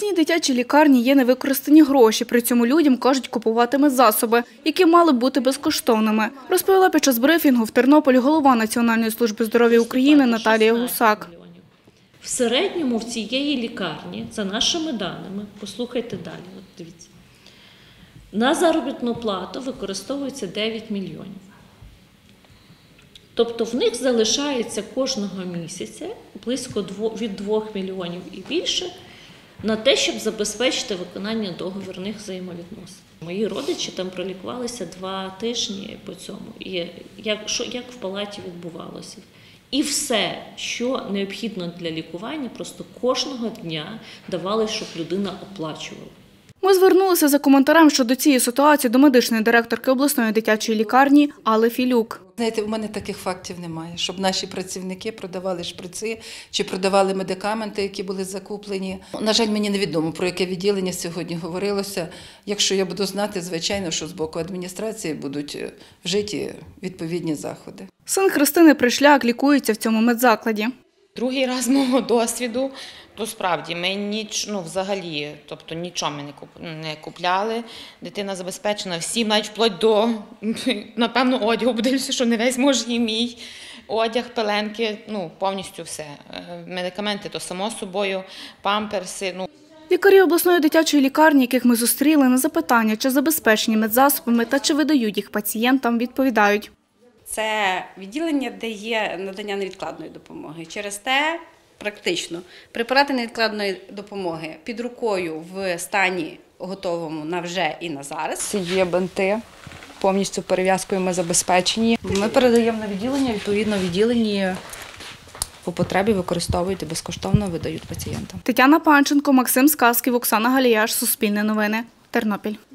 обласній дитячій лікарні є невикористані гроші. При цьому людям кажуть купувати медзасоби, які мали б бути безкоштовними, розповіла під час брифінгу в Тернополі голова Національної служби здоров'я України Наталія Гусак. В середньому в цієї лікарні, за нашими даними, послухайте далі, от дивіться, на заробітну плату використовується 9 мільйонів. Тобто в них залишається кожного місяця близько від 2 мільйонів і більше на те, щоб забезпечити виконання договірних взаємовідносин. Мої родичі там пролікувалися 2 тижні по цьому, і як в палаті відбувалося. І все, що необхідно для лікування, просто кожного дня давали, щоб людина оплачувала. Ми звернулися за коментарем щодо цієї ситуації до медичної директорки обласної дитячої лікарні Алли Філюк. Знаєте, у мене таких фактів немає, щоб наші працівники продавали шприци чи продавали медикаменти, які були закуплені. На жаль, мені невідомо, про яке відділення сьогодні говорилося. Якщо я буду знати, звичайно, що з боку адміністрації будуть вжиті відповідні заходи. Син Христини Пришляк лікується в цьому медзакладі. Другий раз мого досвіду, то справді ми взагалі, тобто нічого ми не купляли, дитина забезпечена всім, навіть вплоть до, напевно, одягу, подивлюся, що не весь може і мій одяг, пеленки, повністю все. Медикаменти то само собою, памперси. Лікарі обласної дитячої лікарні, яких ми зустріли, на запитання, чи забезпечені медзасобами та чи видають їх пацієнтам, відповідають. Це відділення, де є надання невідкладної допомоги. Через те, практично, препарати невідкладної допомоги під рукою в стані готовому на вже і на зараз. Це є бинти, повністю перев'язкою ми забезпечені. Ми передаємо на відділення, відповідно відділені по потребі використовують і безкоштовно видають пацієнтам. Тетяна Панченко, Максим Сказків, Оксана Галіяш, Суспільне новини, Тернопіль.